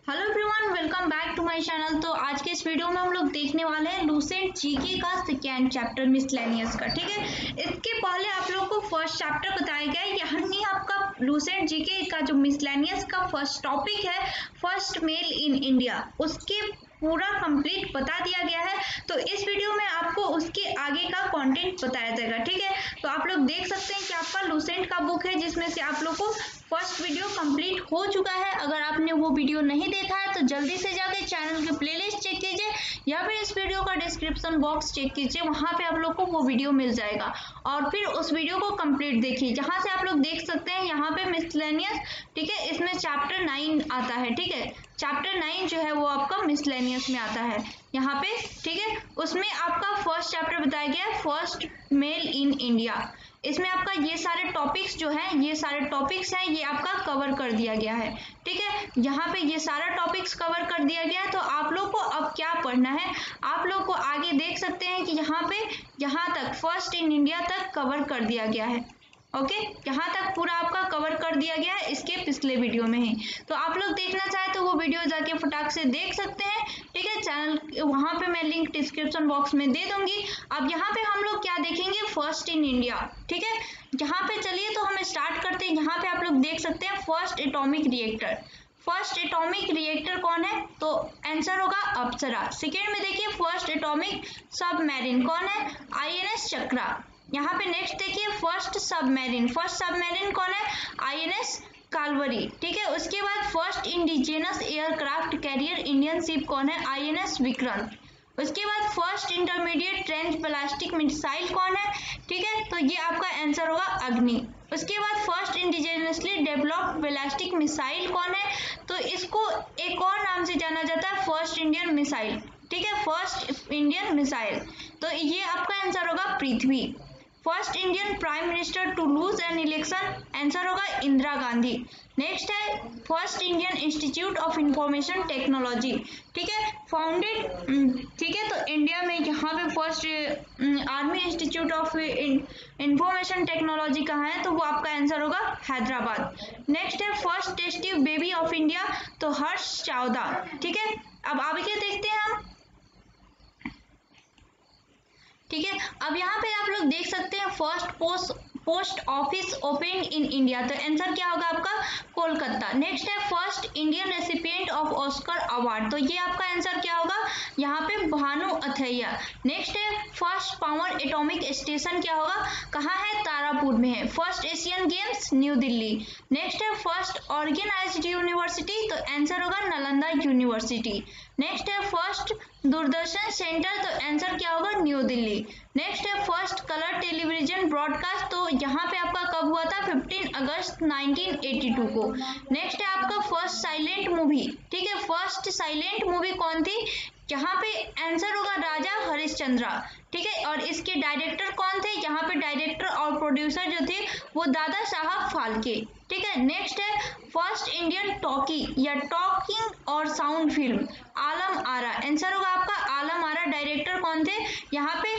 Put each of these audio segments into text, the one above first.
Hello everyone, welcome back to my channel. तो आज के इस वीडियो में हम लोग देखने वाले हैं लूसेंट जीके का सेकेंड चैप्टर मिसलेनियस का। ठीक है, इसके पहले आप लोगों को फर्स्ट चैप्टर बताया गया है, यानी आपका लूसेंट जीके का जो मिसलेनियस का फर्स्ट टॉपिक है, फर्स्ट मेल इन इंडिया, उसके पूरा कंप्लीट बता दिया गया है। तो इस वीडियो में आपको उसके आगे का कंटेंट बताया जाएगा। ठीक है, तो आप लोग देख सकते हैं कि आपका लूसेंट का बुक है, जिसमें से आप लोग को फर्स्ट वीडियो कंप्लीट हो चुका है। अगर आपने वो वीडियो नहीं देखा है तो जल्दी से जाके चैनल की प्लेलिस्ट चेक कीजिए या फिर इस वीडियो का डिस्क्रिप्शन बॉक्स चेक कीजिए, वहां पे आप लोग को वो वीडियो मिल जाएगा और फिर उस वीडियो को कंप्लीट देखिए। जहां से आप लोग देख सकते हैं यहाँ पे मिसलेनियस, ठीक है, इसमें चैप्टर 9 आता है। ठीक है, चैप्टर 9 जो है वो आपका मिसलेनियस में आता है यहाँ पे। ठीक है, उसमें आपका फर्स्ट चैप्टर बताया गया है फर्स्ट मेल इन इंडिया। इसमें आपका ये सारे टॉपिक्स जो है, ये सारे टॉपिक्स हैं, ये आपका कवर कर दिया गया है। ठीक है, यहाँ पे ये सारा टॉपिक्स कवर कर दिया गया है। तो आप लोग को अब क्या पढ़ना है, आप लोग को आगे देख सकते हैं कि यहाँ पे यहाँ तक फर्स्ट इन इंडिया तक कवर कर दिया गया है। ओके, यहाँ तक पूरा आपका कवर कर दिया गया है इसके पिछले वीडियो में ही। तो आप लोग देखना चाहे तो वो वीडियो जाके फटाक से देख सकते हैं। ठीक है, चैनल वहां पे मैं लिंक डिस्क्रिप्शन बॉक्स में दे दूंगी। अब यहाँ पे हम लोग क्या देखेंगे, फर्स्ट इन इंडिया। ठीक है, यहाँ पे चलिए तो हम स्टार्ट करते हैं। यहाँ पे आप लोग देख सकते हैं first atomic reactor. First atomic reactor कौन है, तो आंसर होगा अप्सरा। सेकेंड में देखिए फर्स्ट एटॉमिक सबमरीन कौन है, आईएनएस चक्रा। यहाँ पे नेक्स्ट देखिए फर्स्ट सबमरीन कौन है, आईएनएस कालवरी। ठीक है, उसके बाद first indigenous aircraft carrier Indian ship कौन है, आईएनएस विक्रांत। उसके बाद first intermediate trench ballistic missile कौन है, ठीक है, तो ये आपका आंसर होगा अग्नि। उसके बाद first indigenously developed ballistic missile कौन है, तो इसको एक और नाम से जाना जाता है फर्स्ट इंडियन मिसाइल। ठीक है, फर्स्ट इंडियन मिसाइल, तो ये आपका आंसर होगा Prithvi. First Indian prime minister to lose an election, answer होगा इंदिरा गांधी। नेक्स्ट है first Indian institute of information technology. ठीक है, फाउंडेड, ठीक है, तो इंडिया में यहाँ पे first army institute of information technology कहाँ है, तो वो आपका आंसर होगा हैदराबाद। नेक्स्ट है first test tube baby of India, तो हर्ष चौदा। ठीक है, अब आगे देखते हैं हम। ठीक है, अब यहाँ पे आप लोग देख सकते हैं first post office open in India, तो आंसर क्या होगा आपका कोलकाता। नेक्स्ट है first Indian recipient of Oscar award, तो ये आपका आंसर क्या होगा यहाँ पे भानु अथैया। नेक्स्ट है फर्स्ट पावर एटॉमिक स्टेशन क्या होगा, कहाँ है, तारापुर में है। First Asian games new Delhi. Next है फर्स्ट ऑर्गेनाइज्ड यूनिवर्सिटी, तो आंसर होगा नालंदा यूनिवर्सिटी। नेक्स्ट है फर्स्ट दूरदर्शन सेंटर, तो आंसर क्या होगा न्यू दिल्ली। नेक्स्ट है फर्स्ट कलर टेलीविजन ब्रॉडकास्ट, तो यहाँ पे आपका कब हुआ था, 15 अगस्त 1982 को। नेक्स्ट है आपका फर्स्ट साइलेंट मूवी। ठीक है, फर्स्ट साइलेंट मूवी कौन थी, यहाँ पे आंसर होगा राजा हरिश्चंद्रा। ठीक है, और इसके डायरेक्टर कौन थे, यहाँ पे डायरेक्टर और प्रोड्यूसर जो थे वो दादा साहब फाल्के। ठीक है, नेक्स्ट है फर्स्ट इंडियन टॉकी या टॉकिंग और sound film, Alam Ara. Answer होगा आपका आलम आरा। डायरेक्टर कौन थे, यहाँ पे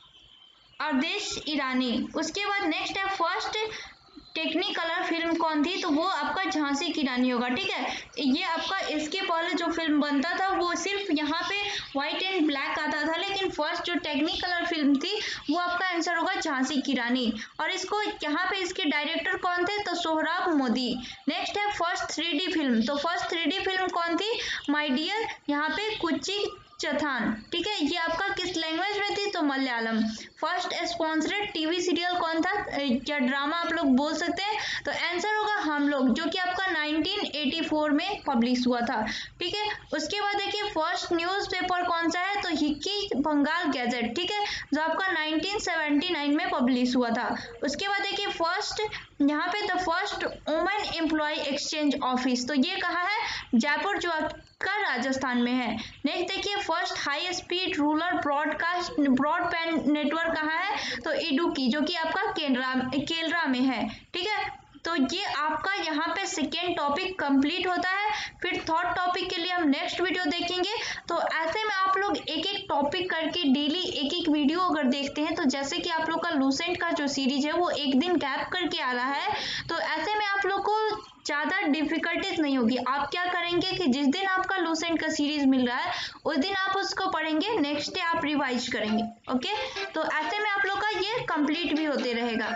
अरदेश ईरानी। उसके बाद नेक्स्ट है फर्स्ट टेक्निकलर फिल्म कौन थी, तो वो आपका झांसी की रानी होगा। ठीक है, ये आपका इसके पहले जो फिल्म बनता था वो सिर्फ यहाँ पे व्हाइट एंड ब्लैक आता था, लेकिन फर्स्ट जो टेक्निकलर फिल्म थी वो आपका आंसर होगा झांसी की रानी। और इसको यहाँ पे इसके डायरेक्टर कौन थे, तो सोहराब मोदी। नेक्स्ट है फर्स्ट 3D फिल्म, तो फर्स्ट 3D फिल्म कौन थी, माय डियर, यहाँ पे कुची चथान। ठीक है, ये आपका किस लैंग्वेज में थी, तो Malayalam. First sponsored TV serial कौन था या ड्रामा आप लोग बोल सकते हैं, तो आंसर होगा हम लोग, जो कि आपका 1984 में पब्लिश हुआ था। ठीक है, उसके बाद देखिए फर्स्ट न्यूज़पेपर कौन सा है, तो हिक्की बंगाल गैजेट। ठीक है, जो आपका 1979 में पब्लिश हुआ था। उसके बाद देखिए फर्स्ट यहाँ पे the first women employ exchange office, तो ये कहाँ है, जयपुर, जो का राजस्थान में है। नेक्स्ट देखिए first high speed rural broadband network कहाँ है, तो इडुक्की, जो कि आपका केरला में है। ठीक है, तो ये आपका यहाँ पे सेकेंड टॉपिक कंप्लीट होता है। फिर थर्ड टॉपिक के लिए हम नेक्स्ट वीडियो देखेंगे। तो ऐसे में आप लोग एक एक टॉपिक करके डेली एक एक वीडियो अगर देखते हैं, तो जैसे कि आप लोग का लूसेंट का जो सीरीज है वो एक दिन गैप करके आ रहा है, तो ऐसे में आप लोग को ज़्यादा डिफिकल्टीज नहीं होगी। आप क्या करेंगे कि जिस दिन आपका लूसेंट का सीरीज मिल रहा है उस दिन आप उसको पढ़ेंगे, नेक्स्ट डे आप रिवाइज करेंगे। ओके, तो ऐसे में आप लोग का ये कंप्लीट भी होते रहेगा।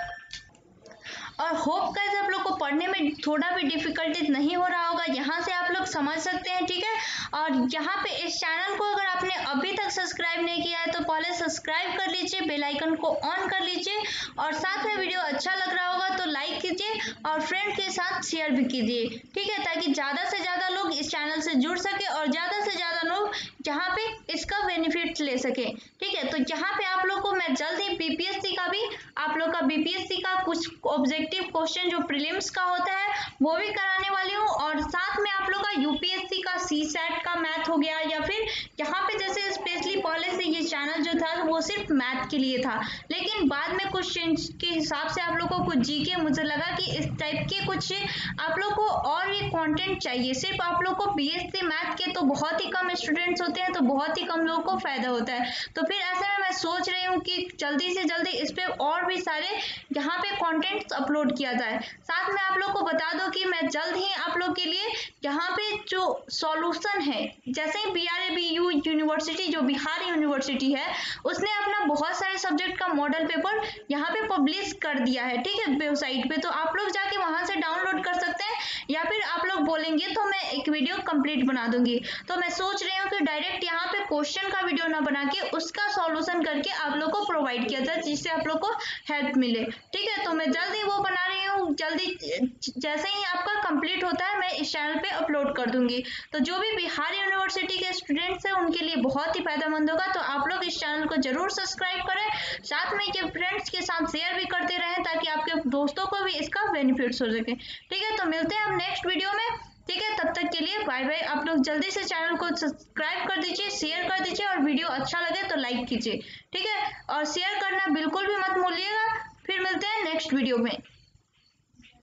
और होप गाइस आप लोग को पढ़ने में थोड़ा भी डिफिकल्टीज नहीं हो रहा होगा, यहाँ से आप लोग समझ सकते हैं, ठीक है। और यहाँ पे इस चैनल को अगर आपने अभी तक सब्सक्राइब नहीं किया है तो पहले सब्सक्राइब कर लीजिए, बेल आइकन को ऑन कर लीजिए, और साथ में वीडियो अच्छा लग रहा होगा तो लाइक कीजिए और फ्रेंड के साथ शेयर भी कीजिए, ठीक है, ताकि ज़्यादा से ज़्यादा लोग इस चैनल से जुड़ सके और ज़्यादा से ज़्यादा लोग यहाँ पे इसका बेनिफिट ले सके, ठीक है। तो यहाँ पे आप लोग को मैं जल्द ही बीपीएससी का भी, आप लोग का बीपीएससी का कुछ ऑब्जेक्टिव क्वेश्चन जो प्रीलिम्स का होता है वो भी कराने वाली हूँ, और साथ में आप लोग का यूपीएससी का सीसैट का मैथ हो गया, या फिर यहाँ पे जैसे स्पेशली पहले से ये चैनल जो था वो सिर्फ मैथ के लिए था, लेकिन बाद में कुछ चेंज के हिसाब से आप लोगों को कुछ जीके, मुझे लगा कि इस टाइप के कुछ आप लोग को और भी कंटेंट चाहिए। सिर्फ आप लोग को बीएससी मैथ के तो बहुत ही कम स्टूडेंट्स होते हैं, तो बहुत ही कम लोगों को फायदा होता है, तो फिर ऐसे में मैं सोच रही हूँ कि जल्दी से जल्दी इस पे और भी सारे यहाँ पे कंटेंट्स अपलोड किया जाए। साथ में आप लोग को बता दो कि मैं जल्द ही आप लोग के लिए यहाँ पे जो सॉल्यूशन है, जैसे ही BRABU यूनिवर्सिटी जो बिहार यूनिवर्सिटी है उसने अपना बहुत सारे सब्जेक्ट का मॉडल पेपर यहाँ पे पब्लिश कर दिया है, ठीक है, वेबसाइट पे, तो आप लोग जाके वहां से डाउनलोड कर सकते हैं, या फिर आप लोग बोलेंगे तो मैं एक वीडियो कंप्लीट बना दूंगी। तो मैं सोच रही हूँ कि डायरेक्ट यहाँ पे क्वेश्चन का वीडियो ना बना के उसका सॉल्यूशन करके आप लोग को प्रोवाइड किया जाए, जिससे आप लोग को हेल्प मिले, ठीक है। तो मैं जल्दी वो बना रही हूँ, जल्दी जैसे ही आपका कंप्लीट होता है मैं इस चैनल पे अपलोड कर दूंगी। तो जो भी बिहार यूनिवर्सिटी के स्टूडेंट्स हैं उनके लिए बहुत ही फायदेमंद होगा, तो आप लोग इस चैनल को जरूर सब्सक्राइब करें, साथ में के फ्रेंड्स के साथ शेयर भी करते रहें ताकि आपके दोस्तों को भी इसका बेनिफिट्स हो सके, ठीक है। तो मिलते हैं हम नेक्स्ट वीडियो में, ठीक है, तब तक के लिए बाय बाय। आप लोग जल्दी से चैनल को सब्सक्राइब कर दीजिए, शेयर कर दीजिए, और वीडियो अच्छा लगे तो लाइक कीजिए, ठीक है, और शेयर करना बिल्कुल भी मत भूलिएगा। फिर मिलते हैं नेक्स्ट वीडियो में।